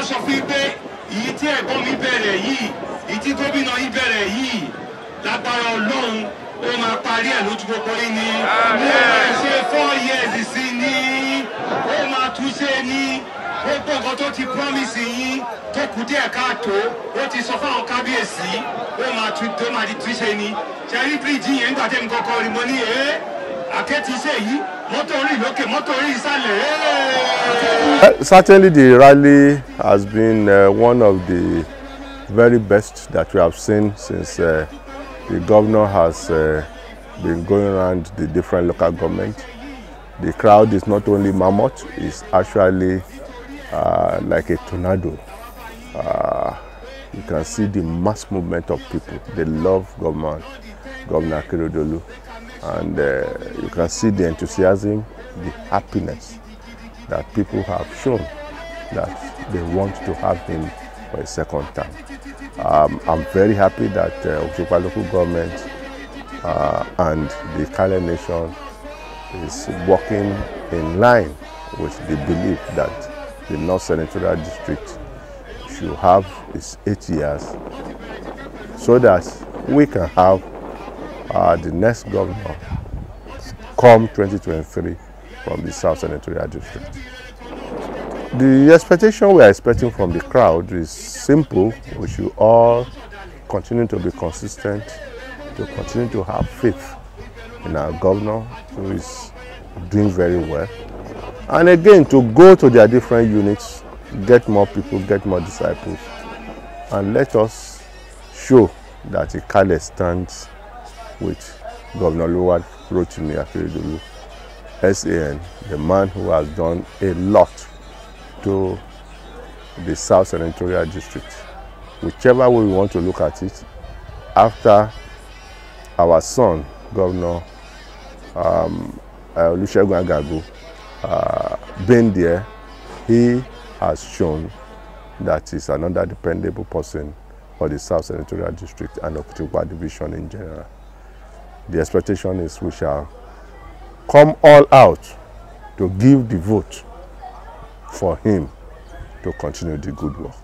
sọ fún pé èyí tí ẹ̀gbọ́n mi bẹ̀rẹ̀ yìí èyí tí gómìnà yìí bẹ̀rẹ̀ yìí lágbára Ọlọ́run ó máa parí ẹ̀ lójú gbogbo yín ni ó ṣe 4 years sí ni ó máa túnṣe ní gbogbo nǹkan tó ti promise yín tó kù díẹ̀ káàtó ó ti sọ fáwọn kábíyèsí ó máa di túnṣe ní ṣẹ́rí bíríìjì yẹn nígbà tẹ́mi kọ́kọ́ rí mo ní àkẹ́tì iṣẹ́ yìí mọ́tò orí ìlókè mọ́tò orí ìsàlẹ̀. Certainly the rally has been one of the very best that we have seen since the governor has been going around the different local governments. The crowd is not only mammoth, it's actually like a tornado. You can see the mass movement of people. They love Governor Akeredolu, and you can see the enthusiasm, the happiness that people have shown that they want to have him for a second term. I'm very happy that Okitipupa local government and the Kale nation is working in line with the belief that the North Senatorial District should have its 8 years so that we can have the next governor come 2023 from the South Senatorial District. The expectation we are expecting from the crowd is simple. We should all continue to be consistent, to continue to have faith in our governor, who is doing very well. And again, to go to their different units, get more people, get more disciples, and let us show that Ikale stands with Governor Rotimi Akeredolu, SAN, the man who has done a lot to the South Senatorial District. Whichever way we want to look at it, after our son, Governor Olusegun Agagu, being there, he has shown that he's another dependable person for the South Senatorial District and Okitipupa Division in general. The expectation is we shall come all out to give the vote for him to continue the good work.